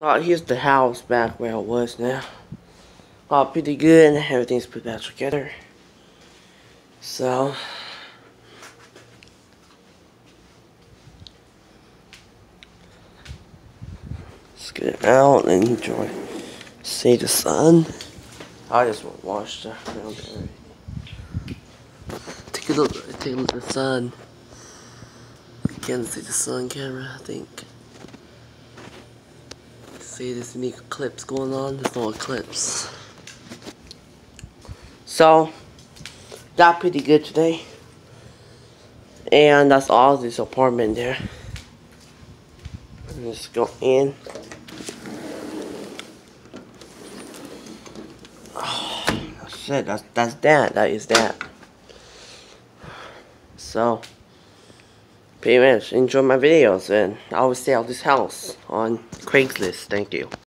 Here's the house back where it was now. Pretty good. Everything's put back together. So, let's get it out and enjoy. See the sun. I just want to watch the around there. Take a look at the sun. You can't see the sun camera, I think. See this unique eclipse going on? There's no eclipse. So, got pretty good today. And that's all this apartment there. Let's go in. Oh, that's it. That's that. That is that. So, pretty much enjoy my videos, and I will sell this house on Craigslist. Thank you.